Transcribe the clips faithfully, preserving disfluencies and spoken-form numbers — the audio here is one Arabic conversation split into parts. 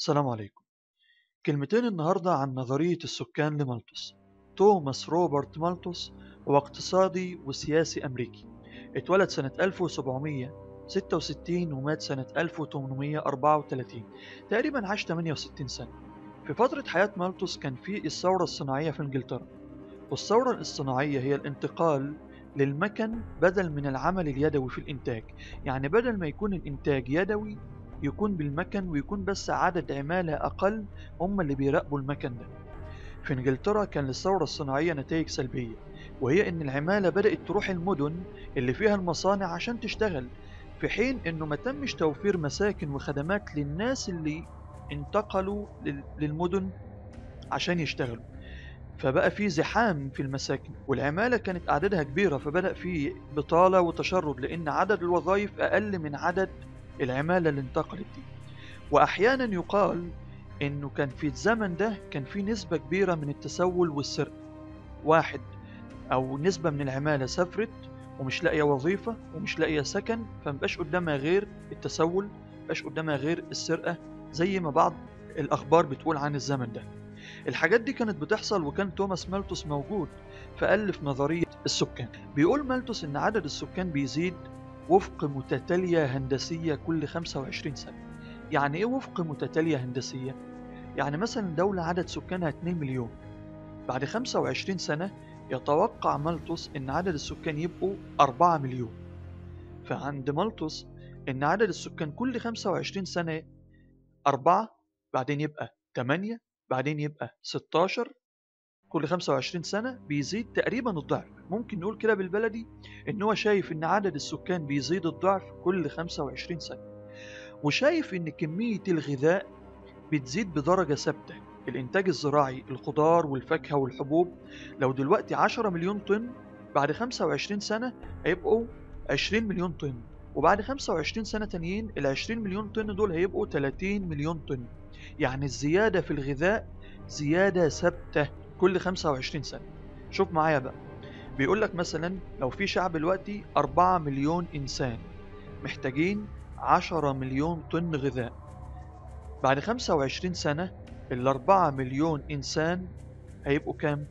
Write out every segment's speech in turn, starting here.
السلام عليكم. كلمتين النهاردة عن نظرية السكان لمالثus. توماس روبرت مالثus هو اقتصادي وسياسي أمريكي، اتولد سنة ألف وسبعمية وستة وستين ومات سنة ألف وثمانمية وأربعة وثلاثين، تقريبا عاش ثمانية وستين سنة. في فترة حياة مالثus كان في الثورة الصناعية في إنجلترا، والثورة الصناعية هي الانتقال للمكن بدل من العمل اليدوي في الإنتاج. يعني بدل ما يكون الإنتاج يدوي يكون بالمكن، ويكون بس عدد عمالة أقل هم اللي بيراقبوا المكن ده. في إنجلترا كان للثورة الصناعية نتائج سلبية، وهي إن العمالة بدأت تروح المدن اللي فيها المصانع عشان تشتغل، في حين إنه ما تمش توفير مساكن وخدمات للناس اللي انتقلوا لل- للمدن عشان يشتغلوا. فبقى في زحام في المساكن، والعمالة كانت أعدادها كبيرة، فبدأ في بطالة وتشرد لأن عدد الوظائف أقل من عدد العمالة اللي انتقلت دي. وأحيانا يقال إنه كان في الزمن ده كان في نسبة كبيرة من التسول والسرقة. واحد أو نسبة من العمالة سافرت ومش لاقية وظيفة ومش لاقية سكن، فمبقاش قدامها غير التسول، مبقاش قدامها غير السرقة، زي ما بعض الأخبار بتقول عن الزمن ده. الحاجات دي كانت بتحصل، وكان توماس مالثus موجود فألف نظرية السكان. بيقول مالثus إن عدد السكان بيزيد وفق متتالية هندسية كل خمسة وعشرين سنة. يعني إيه وفق متتالية هندسية؟ يعني مثلا دولة عدد سكانها اثنين مليون، بعد خمسة وعشرين سنة يتوقع مالثus إن عدد السكان يبقوا أربعة مليون. فعند مالثus إن عدد السكان كل خمسة وعشرين سنة أربعة، بعدين يبقى ثمانية، بعدين يبقى ستاشر، كل خمسة وعشرين سنة بيزيد تقريبا الضعف. ممكن نقول كده بالبلدي إن هو شايف إن عدد السكان بيزيد الضعف كل خمسة وعشرين سنة، وشايف إن كمية الغذاء بتزيد بدرجة ثابتة. الإنتاج الزراعي، الخضار والفاكهة والحبوب، لو دلوقتي عشرة مليون طن، بعد خمسة وعشرين سنة هيبقوا عشرين مليون طن، وبعد خمسة وعشرين سنة تانيين ال عشرين مليون طن دول هيبقوا ثلاثين مليون طن. يعني الزيادة في الغذاء زيادة ثابتة كل خمسة وعشرين سنة. شوف معايا بقى، بيقول لك مثلا لو في شعب دلوقتي أربعة مليون إنسان محتاجين عشرة مليون طن غذاء، بعد خمسة وعشرين سنة الأربعة مليون إنسان هيبقوا كام؟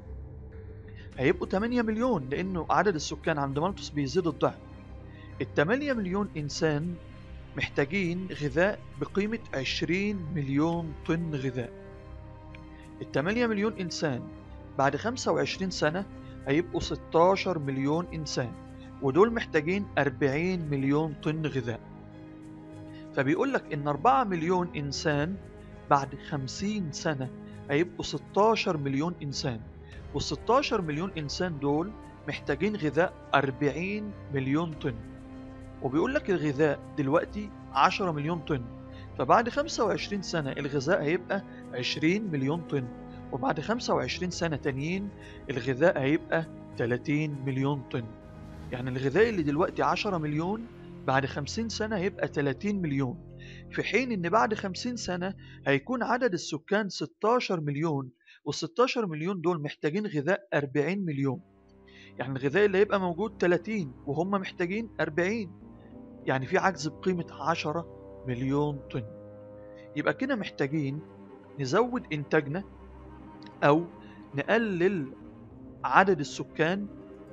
هيبقوا ثمانية مليون، لأنه عدد السكان عند مالثus بيزيد الضعف. الثمانية مليون إنسان محتاجين غذاء بقيمة عشرين مليون طن غذاء. الثمانية مليون إنسان بعد خمسة وعشرين سنة هيبقوا ستاشر مليون إنسان، ودول محتاجين أربعين مليون طن غذاء. فبيقول لك إن أربعة مليون إنسان بعد خمسين سنة هيبقوا ستاشر مليون إنسان، وال ستاشر مليون إنسان دول محتاجين غذاء أربعين مليون طن. وبيقول لك الغذاء دلوقتي عشرة مليون طن، فبعد خمسة وعشرين سنة الغذاء هيبقى عشرين مليون طن، وبعد خمسة وعشرين سنة تانيين الغذاء هيبقى ثلاثين مليون طن. يعني الغذاء اللي دلوقتي عشرة مليون بعد خمسين سنة هيبقى ثلاثين مليون، في حين ان بعد خمسين سنة هيكون عدد السكان ستاشر مليون، وال ستاشر مليون دول محتاجين غذاء أربعين مليون. يعني الغذاء اللي هيبقى موجود ثلاثين وهم محتاجين أربعين، يعني في عجز بقيمة عشرة مليون طن. يبقى كده محتاجين نزود إنتاجنا أو نقلل عدد السكان،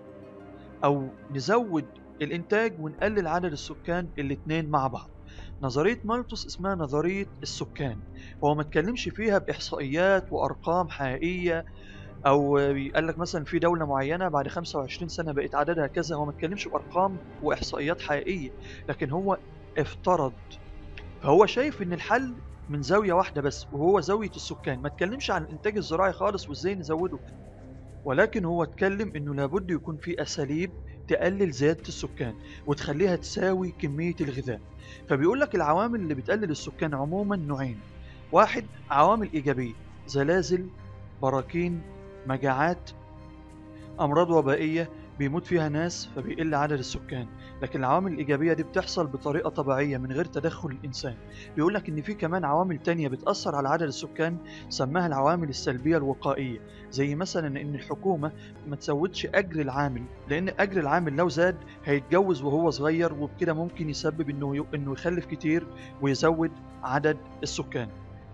أو نزود الإنتاج ونقلل عدد السكان، الاتنين مع بعض. نظرية مالثus اسمها نظرية السكان. هو ما اتكلمش فيها بإحصائيات وأرقام حقيقية، أو قال لك مثلا في دولة معينة بعد خمسة وعشرين سنة بقت عددها كذا. هو ما اتكلمش بأرقام وإحصائيات حقيقية، لكن هو افترض. فهو شايف إن الحل من زاوية واحدة بس، وهو زاوية السكان. ما اتكلمش عن الإنتاج الزراعي خالص وإزاي نزوده، ولكن هو اتكلم إنه لابد يكون في أساليب تقلل زيادة السكان وتخليها تساوي كمية الغذاء. فبيقول لك العوامل اللي بتقلل السكان عموما نوعين. واحد عوامل إيجابية، زلازل، براكين، مجاعات، أمراض وبائية بيموت فيها ناس فبيقل عدد السكان. لكن العوامل الإيجابية دي بتحصل بطريقة طبيعية من غير تدخل الإنسان. بيقول لك إن في كمان عوامل تانية بتأثر على عدد السكان، سماها العوامل السلبية الوقائية، زي مثلا إن الحكومة ما تزودش أجر العامل، لأن أجر العامل لو زاد هيتجوز وهو صغير، وبكده ممكن يسبب إنه إنه يخلف كتير ويزود عدد السكان.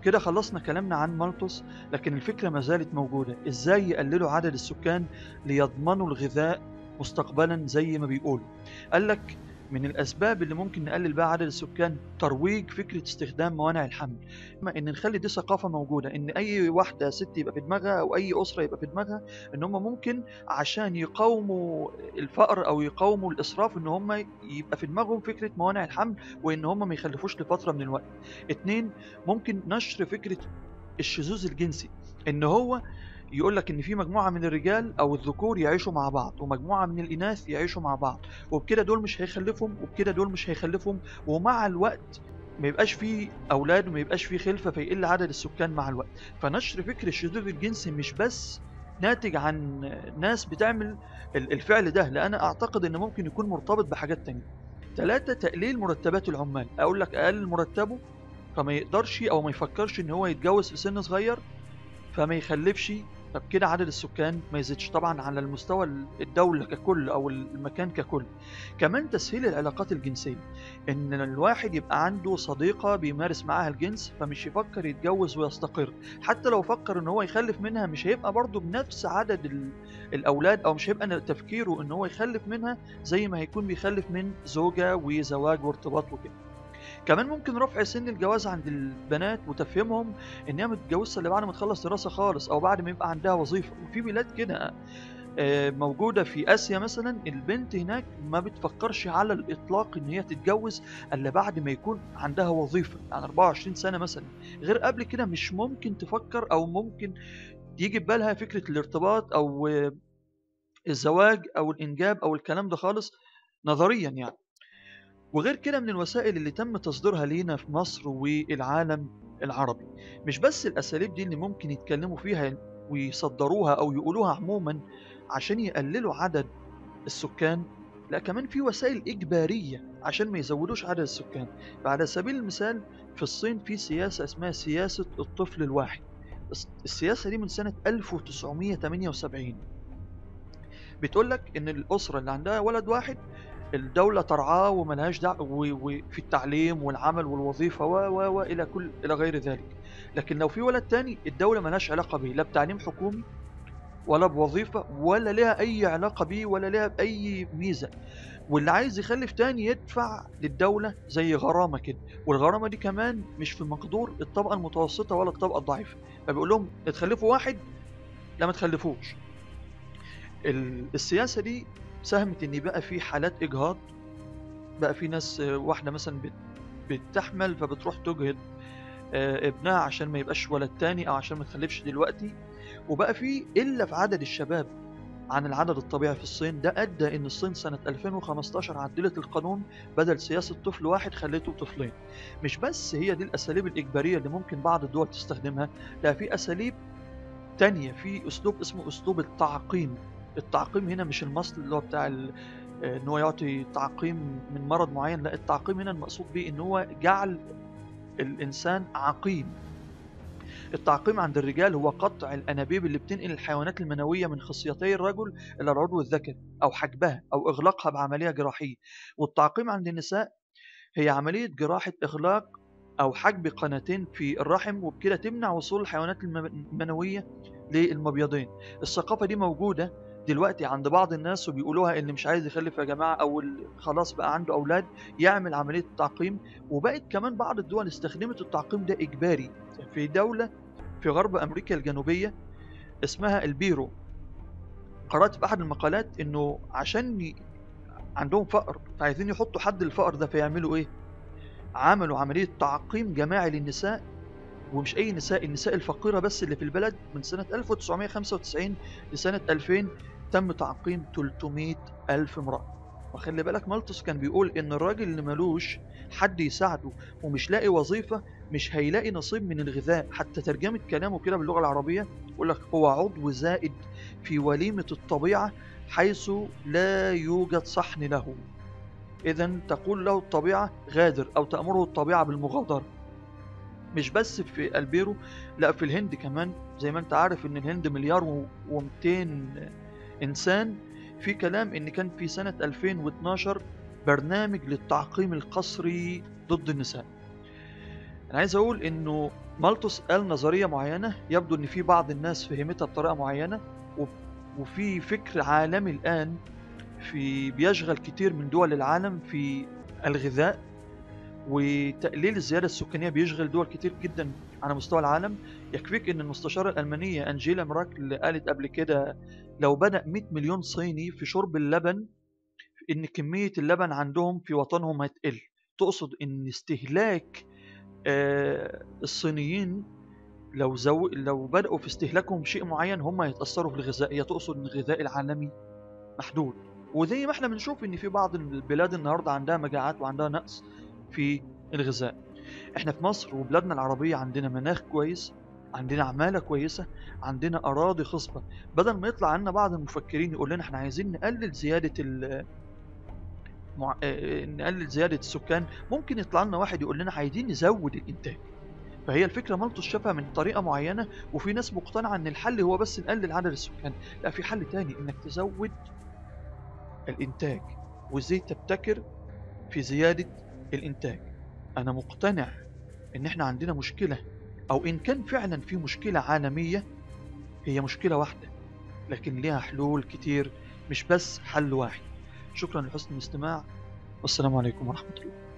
كده خلصنا كلامنا عن مالطوس، لكن الفكرة ما زالت موجودة. ازاي يقللوا عدد السكان ليضمنوا الغذاء مستقبلا زي ما بيقولوا؟ قال لك من الأسباب اللي ممكن نقلل بها عدد السكان ترويج فكرة استخدام موانع الحمل. إما إن نخلي دي ثقافة موجودة، إن أي واحدة ست يبقى في دماغها أو أي أسرة يبقى في دماغها إن هم ممكن عشان يقاوموا الفقر أو يقاوموا الإسراف إن هم يبقى في دماغهم فكرة موانع الحمل، وإن هم ما يخلفوش لفترة من الوقت. اتنين، ممكن نشر فكرة الشذوذ الجنسي، ان هو يقول لك ان في مجموعه من الرجال او الذكور يعيشوا مع بعض ومجموعه من الاناث يعيشوا مع بعض، وبكده دول مش هيخلفهم وبكده دول مش هيخلفهم، ومع الوقت ما يبقاش فيه اولاد وما يبقاش فيه خلفه فيقل عدد السكان مع الوقت. فنشر فكر الشذوذ الجنسي مش بس ناتج عن ناس بتعمل الفعل ده، لا انا اعتقد ان ممكن يكون مرتبط بحاجات تانية. ثلاثة، تقليل مرتبات العمال. اقول لك اقل مرتبه فما يقدرش او ما يفكرش ان هو يتجوز في سن صغير فما يخلفش، فبكده عدد السكان ما يزيدش طبعا على المستوى الدولة ككل او المكان ككل. كمان تسهيل العلاقات الجنسية، ان الواحد يبقى عنده صديقة بيمارس معاها الجنس فمش يفكر يتجوز ويستقر، حتى لو فكر ان هو يخلف منها مش هيبقى برضه بنفس عدد ال- الاولاد، او مش هيبقى تفكيره ان هو يخلف منها زي ما هيكون بيخلف من زوجة وزواج وارتباط وكده. كمان ممكن رفع سن الجواز عند البنات وتفهيمهم ان هي ما تتجوزش الا بعد ما تخلص دراسه خالص او بعد ما يبقى عندها وظيفه. وفي بلاد كده آه، موجوده في اسيا مثلا، البنت هناك ما بتفكرش على الاطلاق ان هي تتجوز الا بعد ما يكون عندها وظيفه، يعني أربعة وعشرين سنه مثلا. غير قبل كده مش ممكن تفكر او ممكن يجي في بالها فكره الارتباط او آه، الزواج او الانجاب او الكلام ده خالص نظريا يعني. وغير كده من الوسائل اللي تم تصديرها لينا في مصر والعالم العربي، مش بس الأساليب دي اللي ممكن يتكلموا فيها ويصدروها أو يقولوها عموما عشان يقللوا عدد السكان، لا كمان في وسائل إجبارية عشان ما يزودوش عدد السكان. فعلى سبيل المثال في الصين في سياسة اسمها سياسة الطفل الواحد. السياسة دي من سنة ألف وتسعمية وتمانية وسبعين، بتقول لك إن الأسرة اللي عندها ولد واحد الدولة ترعاه وملهاش دعوة وفي التعليم والعمل والوظيفة و و و إلى كل إلى غير ذلك. لكن لو في ولد تاني الدولة ملهاش علاقة به، لا بتعليم حكومي ولا بوظيفة ولا لها أي علاقة بيه ولا لها بأي ميزة. واللي عايز يخلف تاني يدفع للدولة زي غرامة كده، والغرامة دي كمان مش في مقدور الطبقة المتوسطة ولا الطبقة الضعيفة. فبيقول لهم تخلفوا واحد لا ما تخلفوش. ال- السياسة دي ساهمت إن بقى في حالات إجهاض، بقى في ناس آه، واحدة مثلا بت- بتحمل فبتروح تجهض آه، ابنها عشان ما يبقاش ولد تاني او عشان ما تخلفش دلوقتي. وبقى في قلة في عدد الشباب عن العدد الطبيعي في الصين. ده ادى ان الصين سنة ألفين وخمستاشر عدلت القانون، بدل سياسة طفل واحد خلته طفلين. مش بس هي دي الاساليب الاجبارية اللي ممكن بعض الدول تستخدمها، لا في اساليب تانية. في اسلوب اسمه اسلوب التعقيم. التعقيم هنا مش المصل اللي هو بتاع ال- آه، ان هو يعطي تعقيم من مرض معين، لا التعقيم هنا المقصود به ان هو جعل الانسان عقيم. التعقيم عند الرجال هو قطع الانابيب اللي بتنقل الحيوانات المنويه من خصيتي الرجل الى العضو الذكري، او حجبها او اغلاقها بعمليه جراحيه. والتعقيم عند النساء هي عمليه جراحه اغلاق او حجب قناتين في الرحم، وبكده تمنع وصول الحيوانات الم- المنويه للمبيضين. الثقافه دي موجوده دلوقتي عند بعض الناس وبيقولوها اللي مش عايز يخلف يا جماعه او اللي خلاص بقى عنده اولاد يعمل عمليه تعقيم. وبقت كمان بعض الدول استخدمت التعقيم ده اجباري. في دوله في غرب امريكا الجنوبيه اسمها البيرو، قرات في احد المقالات انه عشان ي- عندهم فقر فعايزين يحطوا حد للفقر ده، فيعملوا ايه؟ عملوا عمليه تعقيم جماعي للنساء، ومش أي نساء، النساء الفقيرة بس اللي في البلد. من سنة ألف وتسعمية وخمسة وتسعين لسنة ألفين تم تعقيم تلتمية ألف امرأة. وخلي بالك مالتوس كان بيقول إن الراجل اللي ملوش حد يساعده ومش لاقي وظيفة مش هيلاقي نصيب من الغذاء. حتى ترجمة كلامه كده باللغة العربية يقول لك هو عضو زائد في وليمة الطبيعة حيث لا يوجد صحن له. إذا تقول له الطبيعة غادر أو تأمره الطبيعة بالمغادرة. مش بس في البيرو، لا في الهند كمان. زي ما انت عارف ان الهند مليار ومئتين انسان. في كلام ان كان في سنة ألفين واثناشر برنامج للتعقيم القسري ضد النساء. أنا عايز أقول إنه مالثus قال نظرية معينة، يبدو إن في بعض الناس فهمتها بطريقة معينة، و- وفي فكر عالمي الآن في بيشغل كتير من دول العالم في الغذاء وتقليل الزيادة السكانية، بيشغل دول كتير جدا على مستوى العالم. يكفيك إن المستشارة الألمانية أنجيلا مراكل قالت قبل كده لو بدأ مئة مليون صيني في شرب اللبن، إن كمية اللبن عندهم في وطنهم هتقل. تقصد إن استهلاك آه، الصينيين لو زو... لو بدأوا في استهلاكهم شيء معين هم هيتأثروا في الغذاء. هي تقصد إن الغذاء العالمي محدود. وزي ما احنا بنشوف إن في بعض البلاد النهاردة عندها مجاعات وعندها نقص في الغذاء. احنا في مصر وبلادنا العربية عندنا مناخ كويس، عندنا عمالة كويسة، عندنا أراضي خصبة. بدل ما يطلع عنا بعض المفكرين يقول لنا احنا عايزين نقلل زيادة ال... مع... آه، نقلل زيادة السكان، ممكن يطلع لنا واحد يقول لنا عايزين نزود الإنتاج. فهي الفكرة مالطوس شافها من طريقة معينة، وفي ناس مقتنعة ان الحل هو بس نقلل عدد السكان. لا، في حل تاني، انك تزود الانتاج وازاي تبتكر في زيادة الانتاج. انا مقتنع ان احنا عندنا مشكلة، او ان كان فعلا في مشكلة عالمية، هي مشكلة واحدة لكن ليها حلول كتير، مش بس حل واحد. شكرا لحسن الاستماع، والسلام عليكم ورحمة الله.